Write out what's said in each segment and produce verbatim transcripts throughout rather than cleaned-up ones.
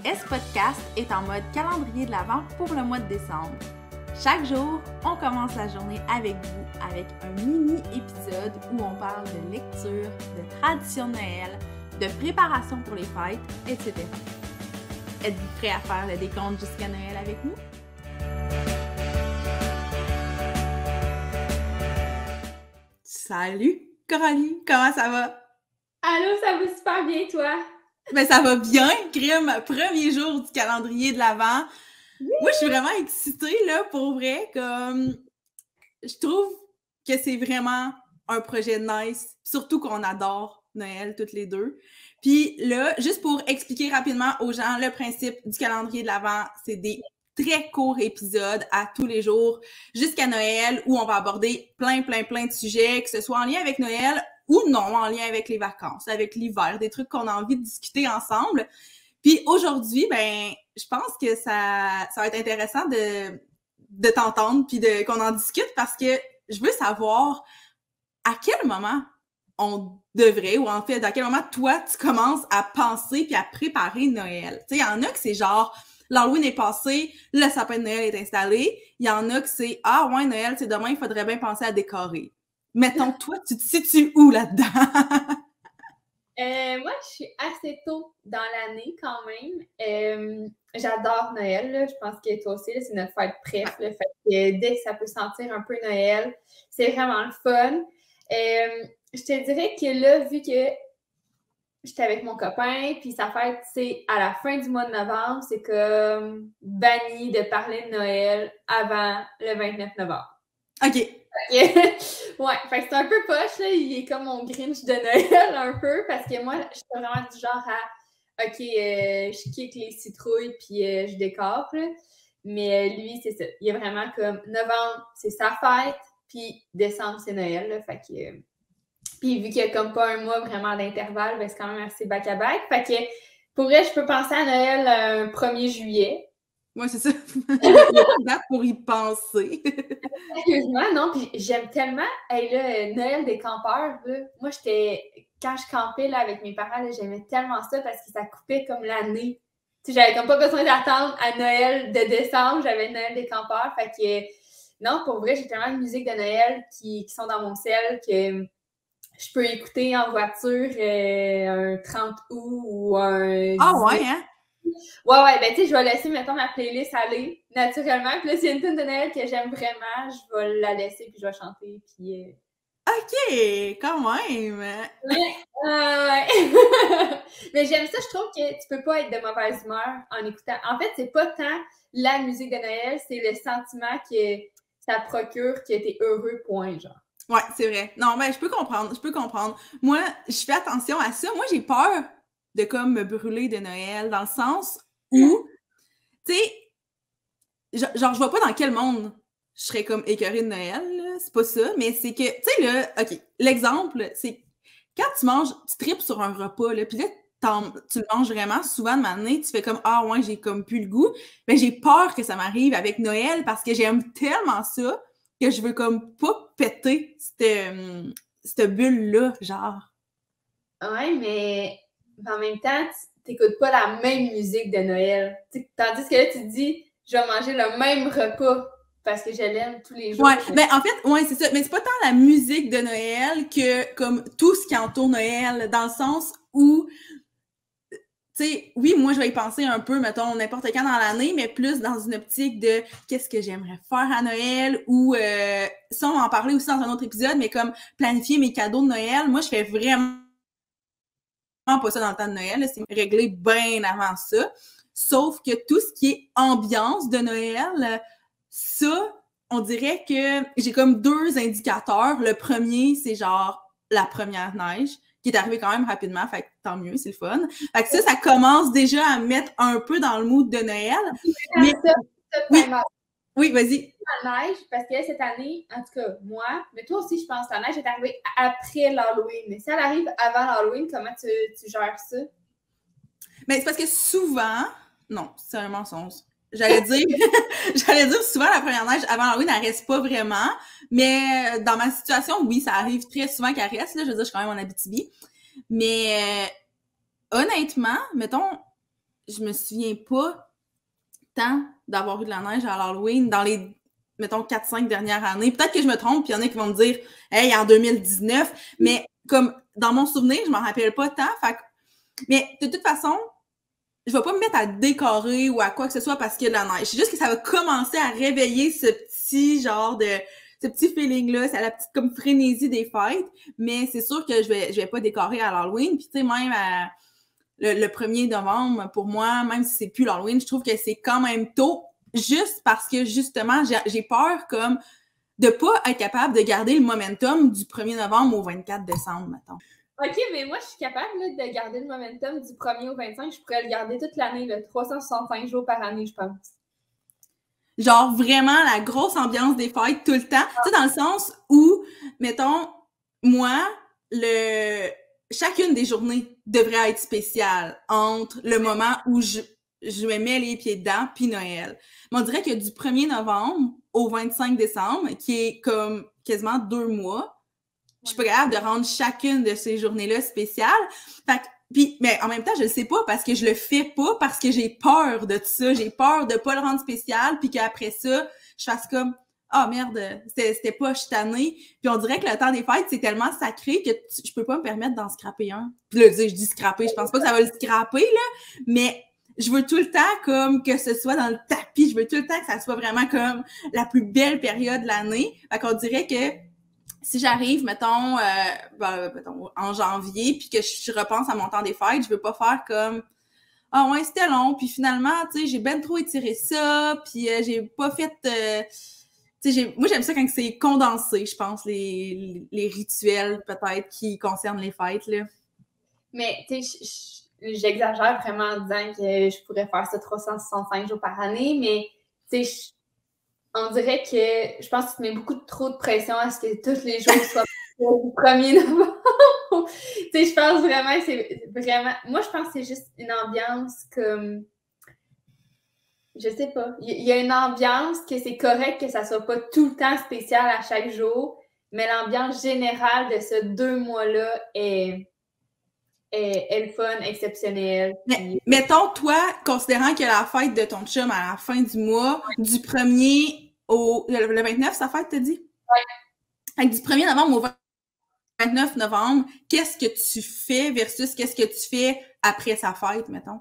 S-Podcast est en mode calendrier de l'Avent pour le mois de décembre. Chaque jour, on commence la journée avec vous avec un mini-épisode où on parle de lecture, de tradition de Noël, de préparation pour les fêtes, et cetera. Êtes-vous prêts à faire le décompte jusqu'à Noël avec nous? Salut Coralie, comment ça va? Allô, ça va super bien, toi? Ben ça va bien, crime, premier jour du calendrier de l'Avent. Oui! Moi, je suis vraiment excitée, là, pour vrai, comme... Je trouve que c'est vraiment un projet nice, surtout qu'on adore Noël, toutes les deux. Puis là, juste pour expliquer rapidement aux gens, le principe du calendrier de l'Avent, c'est des très courts épisodes à tous les jours jusqu'à Noël où on va aborder plein, plein, plein de sujets, que ce soit en lien avec Noël ou non, en lien avec les vacances, avec l'hiver, des trucs qu'on a envie de discuter ensemble. Puis aujourd'hui, ben, je pense que ça, ça va être intéressant de, de t'entendre puis de, qu'on en discute parce que je veux savoir à quel moment on devrait, ou en fait, à quel moment toi, tu commences à penser puis à préparer Noël. Tu sais, il y en a que c'est genre, l'Halloween est passé, le sapin de Noël est installé. Il y en a que c'est, ah ouais, Noël, c'est demain, il faudrait bien penser à décorer. Mettons, toi, tu te situes où là-dedans? euh, moi, je suis assez tôt dans l'année quand même. Euh, j'adore Noël, là. Je pense que toi aussi, là, c'est notre fête préf. Là. Fait que dès que ça peut sentir un peu Noël, c'est vraiment le fun. Euh, je te dirais que là, vu que j'étais avec mon copain, puis sa fête, c'est à la fin du mois de novembre, c'est comme banni de parler de Noël avant le vingt-neuf novembre. OK. Okay. Ouais, fait que c'est un peu poche, là. Il est comme mon Grinch de Noël, un peu, parce que moi, je suis vraiment du genre à OK, euh, je kick les citrouilles, puis euh, je décore, là. Mais euh, lui, c'est ça. Il est vraiment comme novembre, c'est sa fête, puis décembre, c'est Noël, là. Fait que. Euh... Puis vu qu'il y a comme pas un mois vraiment d'intervalle, ben c'est quand même assez back-à-back. Fait que pour vrai, je peux penser à Noël un premier juillet. Ouais, c'est ça. Il y a pas de date pour y penser. Sérieusement, non, puis j'aime tellement, hey, là, Noël des campeurs, là. Moi, j'étais, quand je campais, là, avec mes parents, là, j'aimais tellement ça parce que ça coupait comme l'année. Tu sais, j'avais comme pas besoin d'attendre à Noël de décembre, j'avais Noël des campeurs, fait que, non, pour vrai, j'ai tellement de musique de Noël qui, qui sont dans mon cell que je peux écouter en voiture euh, un trente août ou un... Ah ouais, hein? Ouais, ouais, ben tu sais, je vais laisser, mettons, ma playlist aller naturellement. Puis là, s'il y a une tune de Noël que j'aime vraiment, je vais la laisser puis je vais chanter. Puis. Euh... OK, quand même! Ouais, euh, ouais. Mais j'aime ça, je trouve que tu peux pas être de mauvaise humeur en écoutant. En fait, c'est pas tant la musique de Noël, c'est le sentiment que ça procure que t'es heureux, point, genre. Ouais, c'est vrai. Non, ben, je peux comprendre, je peux comprendre. Moi, je fais attention à ça. Moi, j'ai peur de comme me brûler de Noël, dans le sens où, tu sais, genre, je vois pas dans quel monde je serais comme écœurée de Noël, là. C'est pas ça, mais c'est que, tu sais, là, OK, l'exemple, c'est quand tu manges, tu tripes sur un repas, là, puis là, tu le manges vraiment souvent de m'amener, tu fais comme, ah ouais, j'ai comme plus le goût. Ben, j'ai peur que ça m'arrive avec Noël parce que j'aime tellement ça que je veux comme pas péter cette, cette bulle-là, genre. Ouais, mais en même temps, tu t'écoutes pas la même musique de Noël. T'sais, tandis que là, tu te dis, je vais manger le même repas parce que je l'aime tous les jours. Ouais, mais en fait, ouais, c'est ça. Mais c'est pas tant la musique de Noël que comme tout ce qui entoure Noël, dans le sens où, tu sais, oui, moi, je vais y penser un peu, mettons, n'importe quand dans l'année, mais plus dans une optique de qu'est-ce que j'aimerais faire à Noël ou, euh, ça, on va en parler aussi dans un autre épisode, mais comme planifier mes cadeaux de Noël. Moi, je fais vraiment pas ça dans le temps de Noël, c'est réglé bien avant ça. Sauf que tout ce qui est ambiance de Noël, ça, on dirait que j'ai comme deux indicateurs. Le premier, c'est genre la première neige, qui est arrivée quand même rapidement, fait que tant mieux, c'est le fun. Fait que ça, ça commence déjà à me mettre un peu dans le mood de Noël. Mais ça, ça, oui, oui, vas-y. La neige, parce que cette année, en tout cas, moi, mais toi aussi, je pense que la neige est arrivée après l'Halloween. Mais si elle arrive avant l'Halloween, comment tu, tu gères ça? Mais c'est parce que souvent... Non, c'est un mensonge. J'allais dire, j'allais dire souvent la première neige avant Halloween, elle reste pas vraiment. Mais dans ma situation, oui, ça arrive très souvent qu'elle reste. Là, je veux dire, je suis quand même en Abitibi. Mais euh, honnêtement, mettons, je me souviens pas tant d'avoir eu de la neige à l'Halloween dans les, mettons, quatre cinq dernières années. Peut-être que je me trompe, puis il y en a qui vont me dire « Hey, en deux mille dix-neuf », mais comme dans mon souvenir, je m'en rappelle pas tant. Fait que... Mais de toute façon, je vais pas me mettre à décorer ou à quoi que ce soit parce qu'il y a de la neige. C'est juste que ça va commencer à réveiller ce petit genre de... ce petit feeling-là, c'est la petite comme frénésie des fêtes, mais c'est sûr que je vais je vais pas décorer à l'Halloween. Puis tu sais, même à, le, le premier novembre, pour moi, même si c'est plus l'Halloween, je trouve que c'est quand même tôt, juste parce que justement, j'ai, j'ai peur comme de pas être capable de garder le momentum du premier novembre au vingt-quatre décembre, mettons. OK, mais moi, je suis capable là, de garder le momentum du premier au vingt-cinq. Je pourrais le garder toute l'année, là, trois cent soixante-cinq jours par année, je pense. Genre vraiment la grosse ambiance des fêtes tout le temps. Ah. Tu sais, dans le sens où, mettons, moi, le chacune des journées devrait être spéciale entre le moment où je, je me mets les pieds dedans puis Noël. Mais on dirait que du premier novembre au vingt-cinq décembre, qui est comme quasiment deux mois, je suis pas capable de rendre chacune de ces journées-là spéciales. Fait que, puis, mais en même temps, je le sais pas parce que je le fais pas parce que j'ai peur de tout ça. J'ai peur de pas le rendre spécial puis qu'après ça, je fasse comme ah oh, merde, c'était, c'était pas, je suis tannée. Puis on dirait que le temps des fêtes, c'est tellement sacré que tu, je peux pas me permettre d'en scraper un. Puis là, je dis scraper, je pense pas que ça va le scraper, là, mais je veux tout le temps comme que ce soit dans le tapis. Je veux tout le temps que ça soit vraiment comme la plus belle période de l'année. Fait qu'on dirait que si j'arrive, mettons, euh, ben, mettons, en janvier, puis que je repense à mon temps des fêtes, je veux pas faire comme « Ah ouais, c'était long, puis finalement, tu sais, j'ai ben trop étiré ça, puis euh, j'ai pas fait... Euh... » Tu sais, j'ai... moi, j'aime ça quand c'est condensé, je pense, les, les rituels, peut-être, qui concernent les fêtes, là. Mais, tu sais, j'exagère vraiment en disant que je pourrais faire ça trois cent soixante-cinq jours par année, mais, tu sais, on dirait que je pense que tu mets beaucoup de, trop de pression à ce que tous les jours soient le premier novembre. Tu sais, je pense vraiment que c'est vraiment... Moi, je pense que c'est juste une ambiance comme... Je sais pas. Il y a une ambiance que c'est correct que ça soit pas tout le temps spécial à chaque jour, mais l'ambiance générale de ce deux mois-là est... est, est le fun, exceptionnel. Mais, puis... Mettons, toi, considérant que la fête de ton chum à la fin du mois, ouais. du premier au... Le, le vingt-neuf, sa fête, t'as dit? Oui. Fait que du premier novembre au vingt-neuf novembre, qu'est-ce que tu fais versus qu'est-ce que tu fais après sa fête, mettons?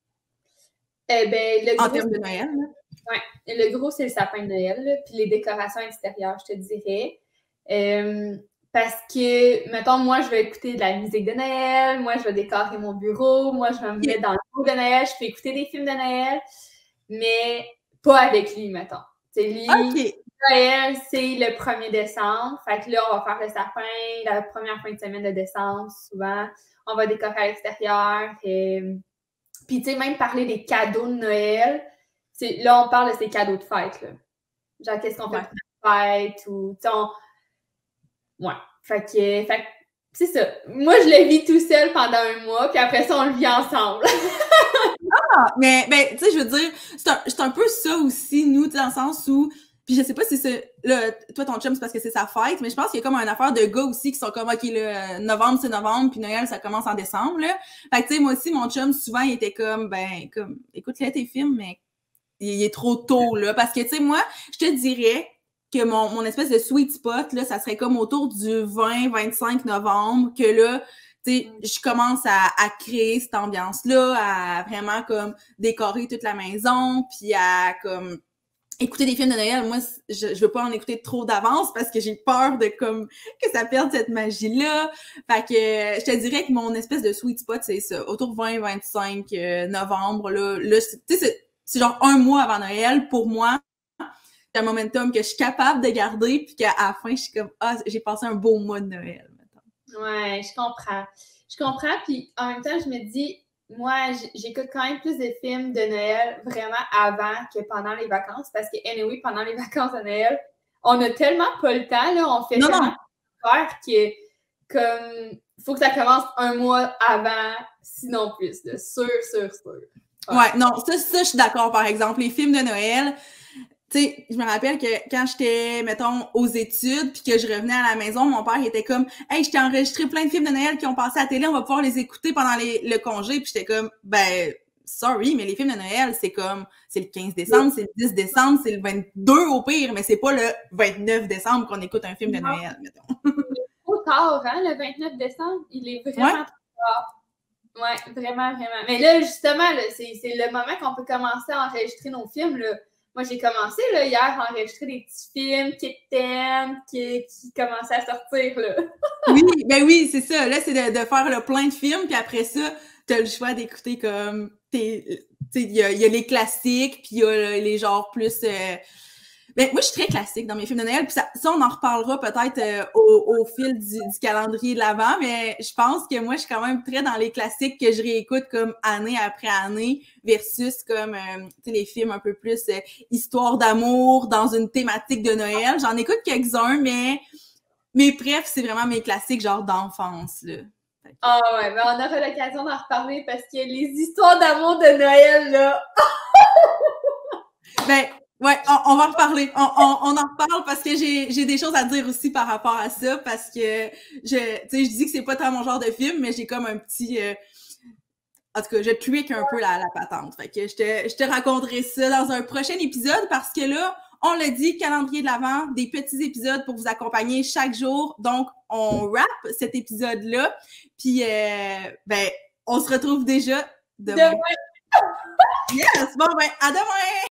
Eh ben, le en gros, termes de Noël, là? Oui. Le gros, c'est le sapin de Noël, là, puis les décorations extérieures, je te dirais. Euh, Parce que, mettons, moi, je vais écouter de la musique de Noël, moi, je vais décorer mon bureau, moi, je vais me mettre dans le cours de Noël, je peux écouter des films de Noël, mais pas avec lui, mettons. C'est lui, okay. Noël, c'est le premier décembre. Fait que là, on va faire le sapin la première fin de semaine de décembre, souvent. On va décorer à l'extérieur. Et... Puis, tu sais, même parler des cadeaux de Noël, c'est... là, on parle de ces cadeaux de fête, là. Genre, qu'est-ce qu'on fait ouais. pour la fête, ou, tu sais, on... Ouais. Fait que, fait que c'est ça. Moi, je le vis tout seul pendant un mois, puis après ça, on le vit ensemble. ah! Mais, ben, tu sais, je veux dire, c'est un, c'est un peu ça aussi, nous, dans le sens où, puis je sais pas si c'est, là, toi, ton chum, c'est parce que c'est sa fête, mais je pense qu'il y a comme une affaire de gars aussi qui sont comme, OK, là, novembre, c'est novembre, puis Noël, ça commence en décembre, là. Fait que, tu sais, moi aussi, mon chum, souvent, il était comme, ben, comme, écoute, là, tes films, mais il est trop tôt, là. Parce que, tu sais, moi, je te dirais que mon, mon espèce de sweet spot, là, ça serait comme autour du vingt vingt-cinq novembre, que là, tu sais, je commence à, à créer cette ambiance-là, à vraiment, comme, décorer toute la maison, puis à, comme, écouter des films de Noël. Moi, je, je veux pas en écouter trop d'avance parce que j'ai peur de, comme, que ça perde cette magie-là. Fait que, je te dirais que mon espèce de sweet spot, c'est ça, autour vingt vingt-cinq novembre, là, là, tu sais, c'est, c'est genre un mois avant Noël, pour moi, c'est un momentum que je suis capable de garder, puis qu'à la fin, je suis comme, ah, j'ai passé un beau mois de Noël, mettons. Ouais, je comprends. Je comprends, puis en même temps, je me dis, moi, j'écoute quand même plus de films de Noël vraiment avant que pendant les vacances, parce que, anyway, pendant les vacances de Noël, on a tellement pas le temps, là, on fait non, tellement non. de faire que, comme, il faut que ça commence un mois avant, sinon plus, là, sûr, sûr, sûr. Ouais, ouais non, ça, ça, je suis d'accord, par exemple, les films de Noël, tu sais, je me rappelle que quand j'étais, mettons, aux études, puis que je revenais à la maison, mon père il était comme « Hey, je t'ai enregistré plein de films de Noël qui ont passé à la télé, on va pouvoir les écouter pendant les, le congé. » Puis j'étais comme « Ben, sorry, mais les films de Noël, c'est comme, c'est le quinze décembre, c'est le dix décembre, c'est le vingt-deux au pire, mais c'est pas le vingt-neuf décembre qu'on écoute un film de Noël, mettons. Il est trop tard, hein, le vingt-neuf décembre. Il est vraiment ouais. trop tard. Ouais, vraiment, vraiment. Mais là, justement, là, c'est, c'est le moment qu'on peut commencer à enregistrer nos films, là. Moi, j'ai commencé, là, hier, à enregistrer des petits films qui t'aiment, qui, qui commençaient à sortir, là. oui, ben oui, c'est ça. Là, c'est de, de faire le plein de films, puis après ça, t'as le choix d'écouter comme... Il y a, y a les classiques, puis il y a les genres plus... Euh... Ben, moi, je suis très classique dans mes films de Noël, puis ça, ça, on en reparlera peut-être euh, au, au fil du, du calendrier de l'Avent, mais je pense que moi, je suis quand même très dans les classiques que je réécoute comme année après année, versus comme, euh, tu sais, les films un peu plus euh, histoire d'amour, dans une thématique de Noël. J'en écoute quelques-uns, mais mes préf, c'est vraiment mes classiques genre d'enfance, là. Ah oh ouais, ben on aura l'occasion d'en reparler parce que les histoires d'amour de Noël, là... ben... Ouais, on, on va en reparler. On, on, on en reparle parce que j'ai, j'ai des choses à dire aussi par rapport à ça, parce que je, tu sais, je dis que c'est pas tant mon genre de film, mais j'ai comme un petit, euh... en tout cas, je tweak un peu la, la patente. Fait que je te, je te raconterai ça dans un prochain épisode parce que là, on l'a dit, calendrier de l'Avent, des petits épisodes pour vous accompagner chaque jour. Donc, on wrap cet épisode-là. Puis, euh, ben, on se retrouve déjà demain. Demain. Yes! Bon, ben, à demain!